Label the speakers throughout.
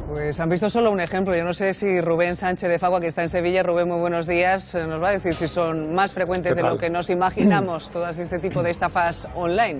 Speaker 1: Pues han visto solo un ejemplo. Yo no sé si Rubén Sánchez de Facua, que está en Sevilla. Rubén, muy buenos días. Nos va a decir si son más frecuentes de lo que nos imaginamos todas este tipo de estafas online.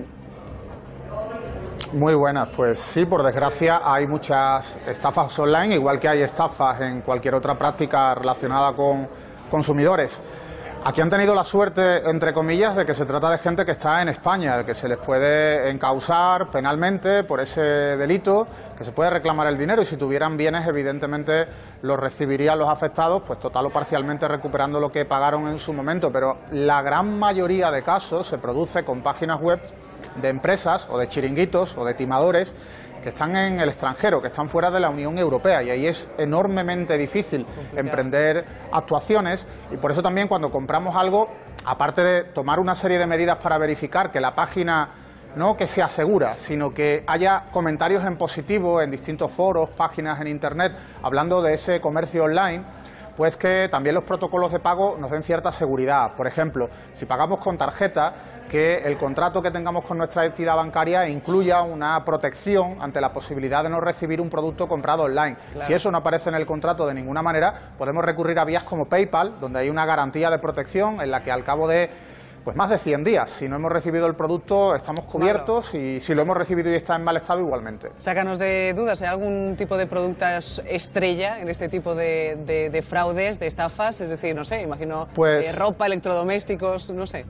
Speaker 2: Muy buenas, pues sí, por desgracia hay muchas estafas online, igual que hay estafas en cualquier otra práctica relacionada con consumidores. Aquí han tenido la suerte, entre comillas, de que se trata de gente que está en España, de que se les puede encausar penalmente por ese delito, que se puede reclamar el dinero y si tuvieran bienes, evidentemente, los recibirían los afectados, pues total o parcialmente recuperando lo que pagaron en su momento. Pero la gran mayoría de casos se produce con páginas web de empresas o de chiringuitos o de timadores que están en el extranjero, que están fuera de la Unión Europea, y ahí es enormemente difícil emprender actuaciones, y por eso también cuando compramos algo, aparte de tomar una serie de medidas para verificar que la página no que sea segura, sino que haya comentarios en positivo en distintos foros, páginas en Internet, hablando de ese comercio online, pues que también los protocolos de pago nos den cierta seguridad. Por ejemplo, si pagamos con tarjeta, que el contrato que tengamos con nuestra entidad bancaria incluya una protección ante la posibilidad de no recibir un producto comprado online. Claro. Si eso no aparece en el contrato de ninguna manera, podemos recurrir a vías como PayPal, donde hay una garantía de protección en la que al cabo de más de 100 días, si no hemos recibido el producto, estamos cubiertos, y si lo hemos recibido y está en mal estado, igualmente.
Speaker 1: Sácanos de dudas, ¿hay algún tipo de productos estrella en este tipo de fraudes, de estafas? Es decir, no sé, imagino ropa, electrodomésticos, no sé.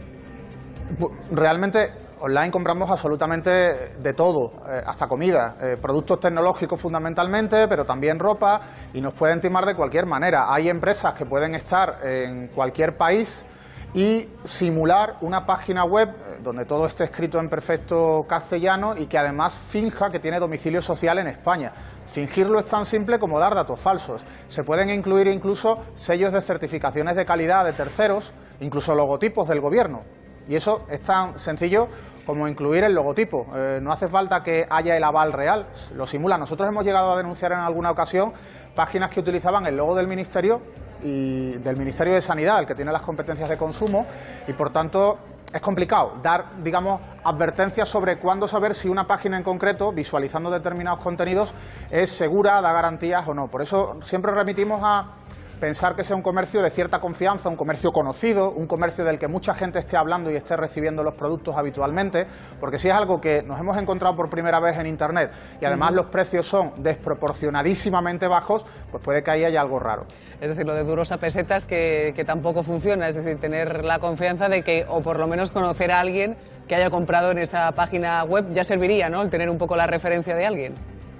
Speaker 2: Realmente online compramos absolutamente de todo, hasta comida, productos tecnológicos fundamentalmente, pero también ropa, y nos pueden timar de cualquier manera. Hay empresas que pueden estar en cualquier país y simular una página web donde todo esté escrito en perfecto castellano y que además finja que tiene domicilio social en España. Fingirlo es tan simple como dar datos falsos. Se pueden incluir incluso sellos de certificaciones de calidad de terceros, incluso logotipos del gobierno. Y eso es tan sencillo como incluir el logotipo. No hace falta que haya el aval real, lo simula. Nosotros hemos llegado a denunciar en alguna ocasión páginas que utilizaban el logo del Ministerio y del Ministerio de Sanidad, el que tiene las competencias de consumo, y por tanto es complicado dar, digamos, advertencias sobre cuándo saber si una página en concreto, visualizando determinados contenidos, es segura, da garantías o no. Por eso siempre remitimos a pensar que sea un comercio de cierta confianza, un comercio conocido, un comercio del que mucha gente esté hablando y esté recibiendo los productos habitualmente, porque si es algo que nos hemos encontrado por primera vez en Internet y además los precios son desproporcionadísimamente bajos, pues puede que ahí haya algo raro.
Speaker 1: Es decir, lo de duros a pesetas que tampoco funciona, es decir, tener la confianza de que, o por lo menos conocer a alguien que haya comprado en esa página web, ya serviría, ¿no?, el tener un poco la referencia de alguien.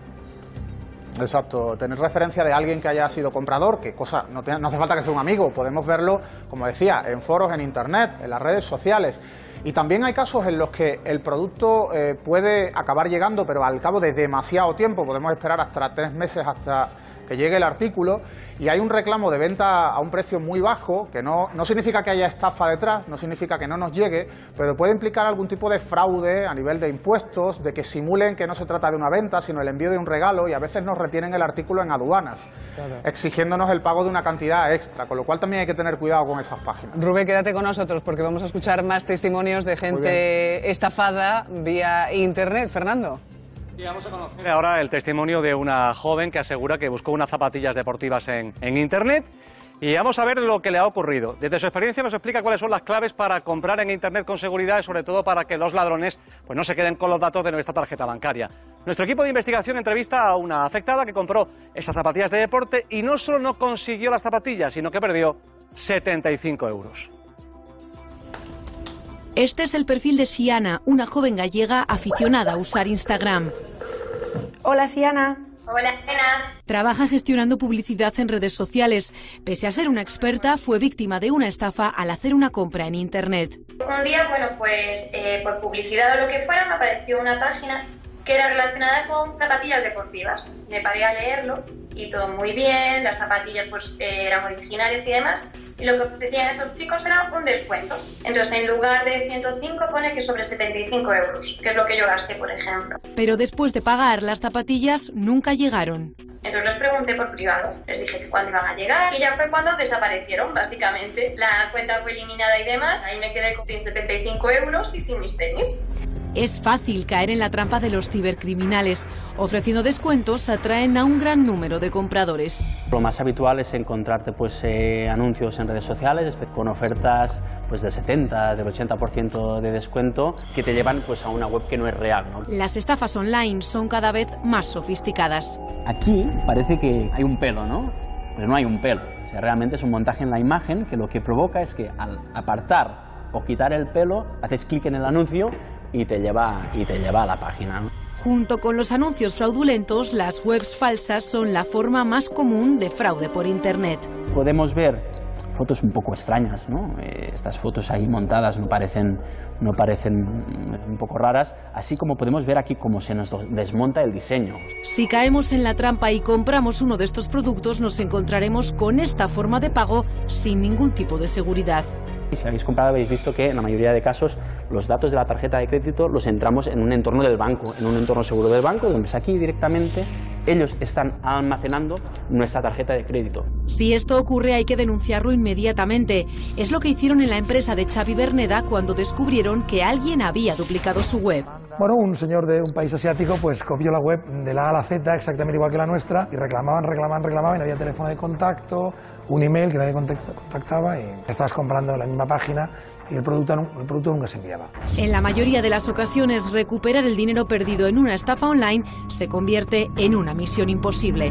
Speaker 2: Exacto, tener referencia de alguien que haya sido comprador, que cosa no hace falta que sea un amigo, podemos verlo, como decía, en foros, en Internet, en las redes sociales. Y también hay casos en los que el producto puede acabar llegando, pero al cabo de demasiado tiempo, podemos esperar hasta 3 meses hasta que llegue el artículo, y hay un reclamo de venta a un precio muy bajo, que no significa que haya estafa detrás, no significa que no nos llegue, pero puede implicar algún tipo de fraude a nivel de impuestos, de que simulen que no se trata de una venta, sino el envío de un regalo, y a veces nos retienen el artículo en aduanas, claro, exigiéndonos el pago de una cantidad extra, con lo cual también hay que tener cuidado con esas páginas.
Speaker 1: Rubén, quédate con nosotros porque vamos a escuchar más testimonios de gente estafada vía Internet. Fernando.
Speaker 3: Y vamos a conocer ahora el testimonio de una joven que asegura que buscó unas zapatillas deportivas en Internet, y vamos a ver lo que le ha ocurrido. Desde su experiencia nos explica cuáles son las claves para comprar en Internet con seguridad y sobre todo para que los ladrones no se queden con los datos de nuestra tarjeta bancaria. Nuestro equipo de investigación entrevista a una afectada que compró esas zapatillas de deporte y no solo no consiguió las zapatillas, sino que perdió 75 euros.
Speaker 4: Este es el perfil de Siana, una joven gallega aficionada a usar Instagram.
Speaker 5: Hola, Siana.
Speaker 6: Hola, buenas.
Speaker 4: Trabaja gestionando publicidad en redes sociales. Pese a ser una experta, fue víctima de una estafa al hacer una compra en Internet.
Speaker 6: Un día, por publicidad o lo que fuera, me apareció una página que era relacionada con zapatillas deportivas. Me paré a leerlo y todo muy bien, las zapatillas eran originales y demás, y lo que ofrecían esos chicos era un descuento. Entonces, en lugar de 105 pone que sobre 75 euros, que es lo que yo gasté, por ejemplo.
Speaker 4: Pero después de pagar, las zapatillas nunca llegaron.
Speaker 6: Entonces les pregunté por privado, les dije que cuándo iban a llegar y ya fue cuando desaparecieron, básicamente. La cuenta fue eliminada y demás, ahí me quedé sin 75 euros y sin mis tenis.
Speaker 4: Es fácil caer en la trampa de los cibercriminales. Ofreciendo descuentos atraen a un gran número de compradores.
Speaker 7: Lo más habitual es encontrarte anuncios en redes sociales con ofertas del 70, del 80% de descuento que te llevan a una web que no es real, ¿no?
Speaker 4: Las estafas online son cada vez más sofisticadas.
Speaker 7: Aquí parece que hay un pelo, ¿no? Pues no hay un pelo. O sea, realmente es un montaje en la imagen que lo que provoca es que al apartar o quitar el pelo, haces clic en el anuncio y te lleva a la página, ¿no?
Speaker 4: Junto con los anuncios fraudulentos, las webs falsas son la forma más común de fraude por Internet.
Speaker 7: Podemos ver fotos un poco extrañas, ¿no? Estas fotos ahí montadas no parecen un poco raras, así como podemos ver aquí cómo se nos desmonta el diseño.
Speaker 4: Si caemos en la trampa y compramos uno de estos productos, nos encontraremos con esta forma de pago sin ningún tipo de seguridad.
Speaker 7: Y si habéis comprado habéis visto que en la mayoría de casos los datos de la tarjeta de crédito los entramos en un entorno del banco, en un entorno seguro del banco, donde aquí directamente ellos están almacenando nuestra tarjeta de crédito.
Speaker 4: Si esto ocurre hay que denunciarlo inmediatamente. Es lo que hicieron en la empresa de Xavi Berneda cuando descubrieron que alguien había duplicado su web.
Speaker 8: Bueno, un señor de un país asiático pues copió la web de la A a la Z exactamente igual que la nuestra y reclamaban y no había teléfono de contacto, un email que nadie contactaba y estabas comprando en la misma página y el producto nunca se enviaba.
Speaker 4: En la mayoría de las ocasiones, recuperar el dinero perdido en una estafa online se convierte en una misión imposible.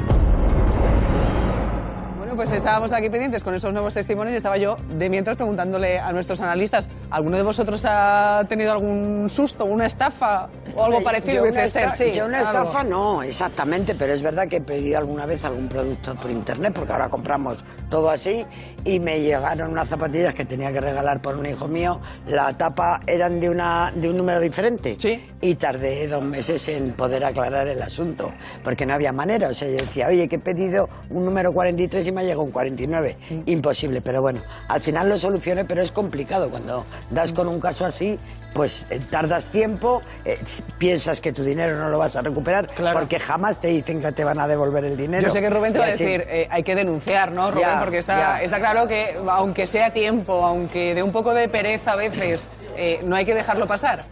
Speaker 1: Bueno, pues estábamos aquí pendientes con esos nuevos testimonios y estaba yo de mientras preguntándole a nuestros analistas, ¿alguno de vosotros ha tenido algún susto, una estafa o algo parecido?
Speaker 9: Yo una estafa no, exactamente, pero es verdad que he pedido alguna vez algún producto por internet, porque ahora compramos todo así, y me llegaron unas zapatillas que tenía que regalar por un hijo mío, la tapa eran de un número diferente,
Speaker 1: ¿sí?
Speaker 9: Y tardé 2 meses en poder aclarar el asunto, porque no había manera, o sea, yo decía, oye, que he pedido un número 43 y me ha llegado un 49, imposible, pero bueno, al final lo solucioné, pero es complicado, cuando das con un caso así, pues tardas tiempo, piensas que tu dinero no lo vas a recuperar, claro, porque jamás te dicen que te van a devolver el dinero.
Speaker 1: Yo sé que Rubén te va a decir, hay que denunciar, ¿no, Rubén? Ya, porque está claro que, aunque sea tiempo, aunque de un poco de pereza a veces, no hay que dejarlo pasar.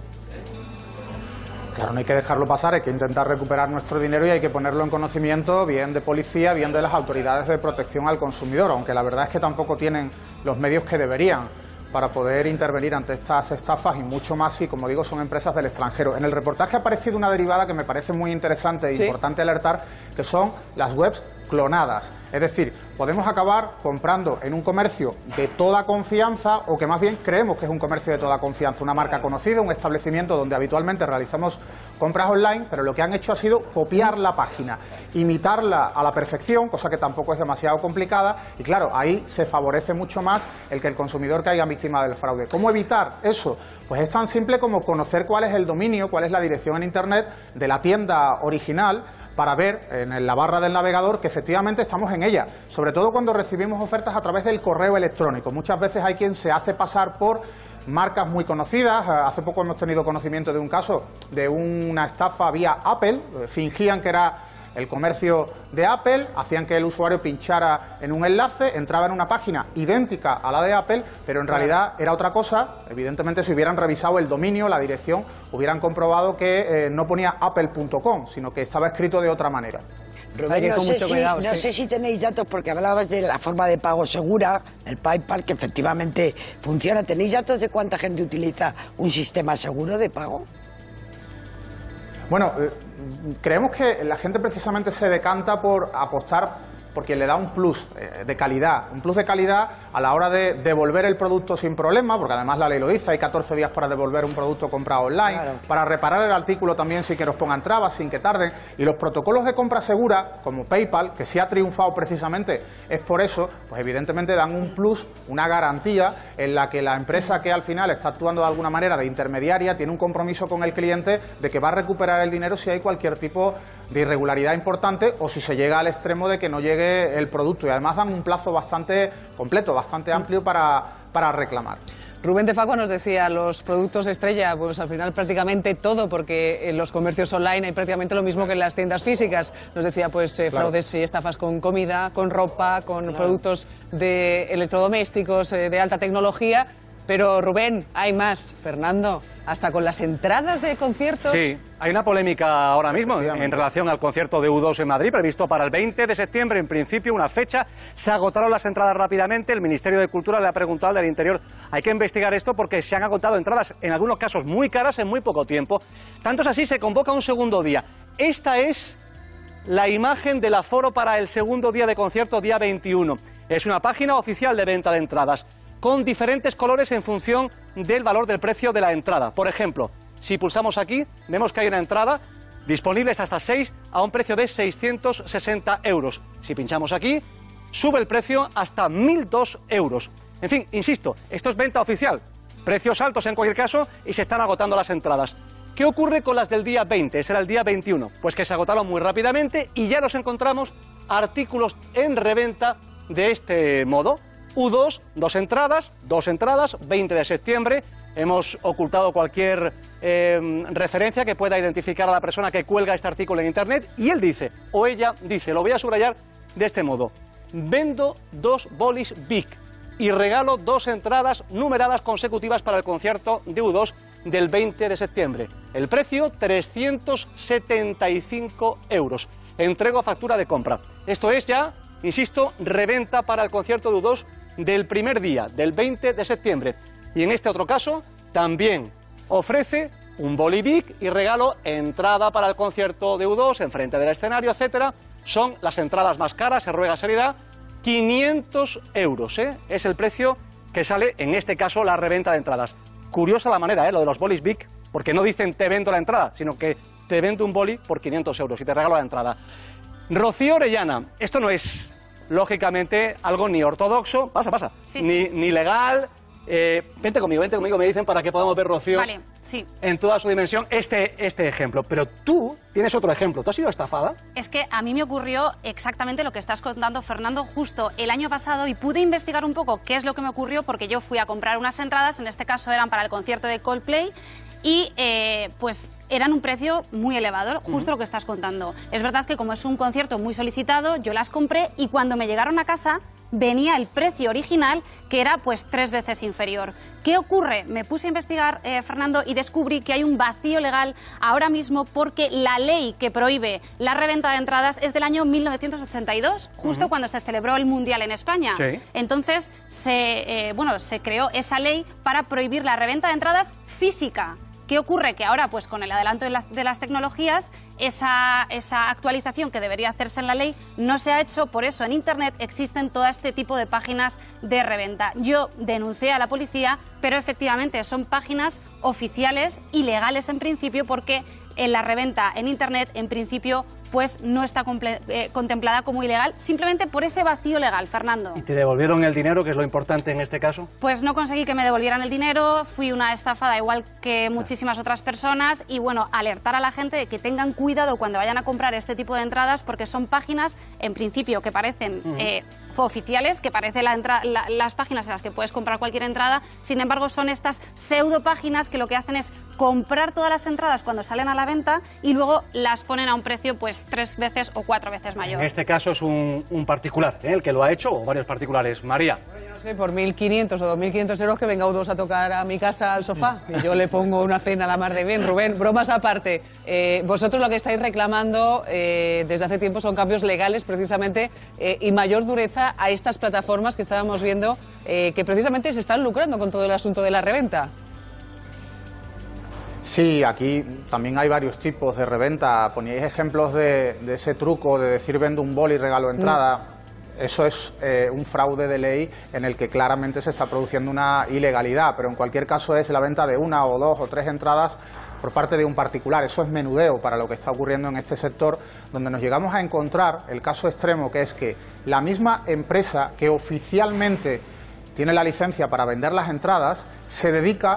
Speaker 2: Claro, no hay que dejarlo pasar, hay que intentar recuperar nuestro dinero y hay que ponerlo en conocimiento bien de policía, bien de las autoridades de protección al consumidor, aunque la verdad es que tampoco tienen los medios que deberían para poder intervenir ante estas estafas y mucho más si, como digo, son empresas del extranjero. En el reportaje ha aparecido una derivada que me parece muy interesante e importante alertar, que son las webs clonadas. Es decir, podemos acabar comprando en un comercio de toda confianza o que más bien creemos que es un comercio de toda confianza, una marca conocida, un establecimiento donde habitualmente realizamos compras online, pero lo que han hecho ha sido copiar la página, imitarla a la perfección, cosa que tampoco es demasiado complicada y claro, ahí se favorece mucho más el que el consumidor caiga víctima del fraude. ¿Cómo evitar eso? Pues es tan simple como conocer cuál es el dominio, cuál es la dirección en Internet de la tienda original, para ver en la barra del navegador que efectivamente estamos en ella, sobre todo cuando recibimos ofertas a través del correo electrónico. Muchas veces hay quien se hace pasar por marcas muy conocidas. Hace poco hemos tenido conocimiento de un caso de una estafa vía Apple, fingían que era el comercio de Apple, hacían que el usuario pinchara en un enlace, entraba en una página idéntica a la de Apple, pero en realidad era otra cosa. Evidentemente, si hubieran revisado el dominio, la dirección, hubieran comprobado que no ponía apple.com, sino que estaba escrito de otra manera.
Speaker 9: Rubén, no sé si tenéis datos, porque hablabas de la forma de pago segura, el PayPal, que efectivamente funciona. ¿Tenéis datos de cuánta gente utiliza un sistema seguro de pago?
Speaker 2: Bueno, creemos que la gente precisamente se decanta por apostar porque le da un plus de calidad a la hora de devolver el producto sin problema, porque además la ley lo dice, hay 14 días para devolver un producto comprado online, claro, para reparar el artículo también sin que nos pongan trabas, sin que tarden, y los protocolos de compra segura, como PayPal, que sí ha triunfado precisamente, es por eso, pues evidentemente dan un plus, una garantía en la que la empresa que al final está actuando de alguna manera de intermediaria tiene un compromiso con el cliente de que va a recuperar el dinero si hay cualquier tipo de irregularidad importante o si se llega al extremo de que no llegue el producto, y además dan un plazo bastante completo, bastante amplio para reclamar.
Speaker 1: Rubén de Facua nos decía, los productos estrella, pues al final prácticamente todo, porque en los comercios online hay prácticamente lo mismo que en las tiendas físicas. Nos decía, pues fraudes y estafas con comida, con ropa, con productos de electrodomésticos de alta tecnología. Pero Rubén, hay más. Fernando, hasta con las entradas de conciertos.
Speaker 3: Sí, hay una polémica ahora mismo en relación al concierto de U2 en Madrid, previsto para el 20 de septiembre, en principio, una fecha. Se agotaron las entradas rápidamente. El Ministerio de Cultura le ha preguntado al del Interior, hay que investigar esto porque se han agotado entradas, en algunos casos muy caras, en muy poco tiempo. Tanto es así, se convoca un segundo día. Esta es la imagen del aforo para el segundo día de concierto, día 21. Es una página oficial de venta de entradas, con diferentes colores en función del valor del precio de la entrada. Por ejemplo, si pulsamos aquí, vemos que hay una entrada disponibles hasta 6 a un precio de 660 euros. Si pinchamos aquí, sube el precio hasta 1.002 euros. En fin, insisto, esto es venta oficial. Precios altos en cualquier caso y se están agotando las entradas. ¿Qué ocurre con las del día 20? Ese era el día 21. Pues que se agotaron muy rápidamente y ya nos encontramos artículos en reventa de este modo. U2, dos entradas, 20 de septiembre. Hemos ocultado cualquier referencia que pueda identificar a la persona que cuelga este artículo en Internet. Y él dice, o ella dice, lo voy a subrayar de este modo: vendo 2 bolis Bic y regalo 2 entradas numeradas consecutivas para el concierto de U2 del 20 de septiembre. El precio, 375 euros. Entrego factura de compra. Esto es ya, insisto, reventa para el concierto de U2 del primer día, del 20 de septiembre. Y en este otro caso, también ofrece un boli Bic y regalo entrada para el concierto de U2, enfrente del escenario, etcétera. Son las entradas más caras, se ruega seriedad, 500 euros, ¿eh? Es el precio que sale, en este caso, la reventa de entradas. Curiosa la manera, lo de los bolis Bic, porque no dicen te vendo la entrada, sino que te vendo un boli por 500 euros y te regalo la entrada. Rocío Orellana, esto no es, lógicamente, algo ni ortodoxo, pasa,
Speaker 10: sí,
Speaker 3: ni legal. Vente conmigo, me dicen, para que podamos ver, Rocío,
Speaker 10: vale, sí,
Speaker 3: en toda su dimensión, este ejemplo. Pero tú tienes otro ejemplo. ¿Tú has sido estafada?
Speaker 10: Es que a mí me ocurrió exactamente lo que estás contando, Fernando, justo el año pasado, y pude investigar un poco qué es lo que me ocurrió, porque yo fui a comprar unas entradas, en este caso eran para el concierto de Coldplay, y pues eran un precio muy elevado, justo lo que estás contando. Es verdad que como es un concierto muy solicitado, yo las compré y cuando me llegaron a casa venía el precio original, que era pues 3 veces inferior. ¿Qué ocurre? Me puse a investigar, Fernando, y descubrí que hay un vacío legal ahora mismo porque la ley que prohíbe la reventa de entradas es del año 1982, justo cuando se celebró el Mundial en España.
Speaker 3: Sí.
Speaker 10: Entonces se creó esa ley para prohibir la reventa de entradas física. ¿Qué ocurre? Que ahora, pues con el adelanto de las tecnologías, esa actualización que debería hacerse en la ley no se ha hecho, por eso en Internet existen todo este tipo de páginas de reventa. Yo denuncié a la policía, pero efectivamente son páginas oficiales y legales en principio, porque en la reventa en Internet, en principio, pues no está contemplada como ilegal, simplemente por ese vacío legal, Fernando.
Speaker 3: ¿Y te devolvieron el dinero, que es lo importante en este caso?
Speaker 10: Pues no conseguí que me devolvieran el dinero, fui una estafada igual que muchísimas otras personas, y bueno, alertar a la gente de que tengan cuidado cuando vayan a comprar este tipo de entradas, porque son páginas, en principio, que parecen oficiales, que parecen las páginas en las que puedes comprar cualquier entrada. Sin embargo, son estas pseudo páginas que lo que hacen es comprar todas las entradas cuando salen a la venta y luego las ponen a un precio pues 3 veces o 4 veces mayor.
Speaker 3: En este caso es un particular, el que lo ha hecho, o varios particulares. María.
Speaker 1: Bueno, yo no sé, por 1.500 o 2.500 euros que venga U2 a tocar a mi casa al sofá y yo le pongo una cena a la mar de bien. Rubén, bromas aparte, vosotros lo que estáis reclamando desde hace tiempo son cambios legales precisamente y mayor dureza a estas plataformas que estábamos viendo que precisamente se están lucrando con todo el asunto de la reventa.
Speaker 2: Sí, aquí también hay varios tipos de reventa. Poníais ejemplos de ese truco de decir vendo un boli y regalo entrada. Eso es un fraude de ley en el que claramente se está produciendo una ilegalidad, pero en cualquier caso es la venta de 1 o 2 o 3 entradas por parte de un particular. Eso es menudeo para lo que está ocurriendo en este sector, donde nos llegamos a encontrar el caso extremo, que es que la misma empresa que oficialmente tiene la licencia para vender las entradas se dedica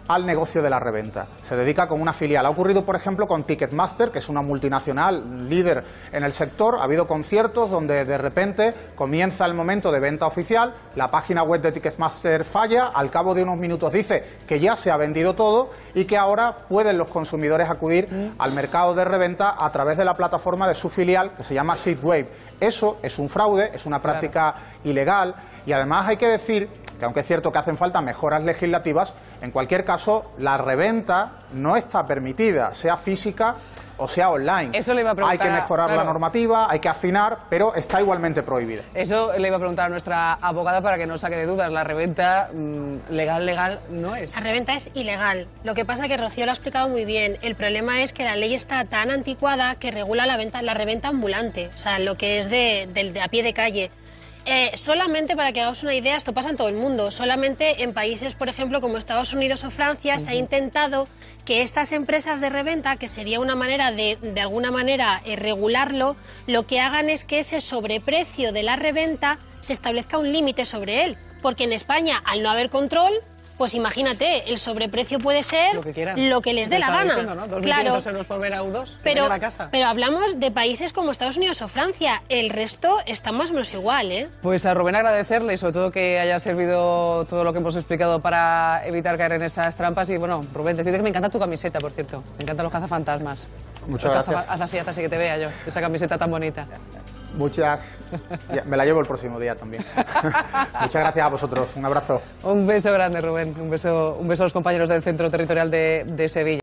Speaker 2: al negocio de la reventa. Se dedica con una filial. Ha ocurrido, por ejemplo, con Ticketmaster, que es una multinacional líder en el sector. Ha habido conciertos donde de repente comienza el momento de venta oficial, la página web de Ticketmaster falla, al cabo de unos minutos dice que ya se ha vendido todo y que ahora pueden los consumidores acudir al mercado de reventa a través de la plataforma de su filial, que se llama Seatwave. Eso es un fraude, es una práctica ilegal, y además hay que decir que aunque es cierto que hacen falta mejoras legislativas, en cualquier caso la reventa no está permitida, sea física o sea online.
Speaker 1: Eso le iba a preguntar.
Speaker 2: Hay que mejorar la normativa, hay que afinar, pero está igualmente prohibida.
Speaker 1: Eso le iba a preguntar a nuestra abogada para que no saque de dudas. La reventa legal no es.
Speaker 11: La reventa es ilegal. Lo que pasa que Rocío lo ha explicado muy bien. El problema es que la ley está tan anticuada que regula la reventa ambulante, o sea, lo que es de a pie de calle. Solamente para que hagamos una idea, esto pasa en todo el mundo, solamente en países, por ejemplo, como Estados Unidos o Francia, se ha intentado que estas empresas de reventa, que sería una manera de alguna manera regularlo, lo que hagan es que ese sobreprecio de la reventa se establezca un límite sobre él, porque en España, al no haber control, pues imagínate, el sobreprecio puede ser lo que les dé la gana.
Speaker 1: Diciendo, ¿no? 2.500
Speaker 11: claro,
Speaker 1: euros por ver a U2,
Speaker 11: pero,
Speaker 1: la casa.
Speaker 11: Pero hablamos de países como Estados Unidos o Francia. El resto está más o menos igual, ¿eh?
Speaker 1: Pues a Rubén agradecerle y sobre todo que haya servido todo lo que hemos explicado para evitar caer en esas trampas. Y bueno, Rubén, decirte que me encanta tu camiseta, por cierto. Me encantan los cazafantasmas.
Speaker 2: Muchas gracias.
Speaker 1: Haz así que te vea yo, esa camiseta tan bonita.
Speaker 2: Muchas. Me la llevo el próximo día también. Muchas gracias a vosotros. Un abrazo.
Speaker 1: Un beso grande, Rubén. Un beso a los compañeros del Centro Territorial de Sevilla.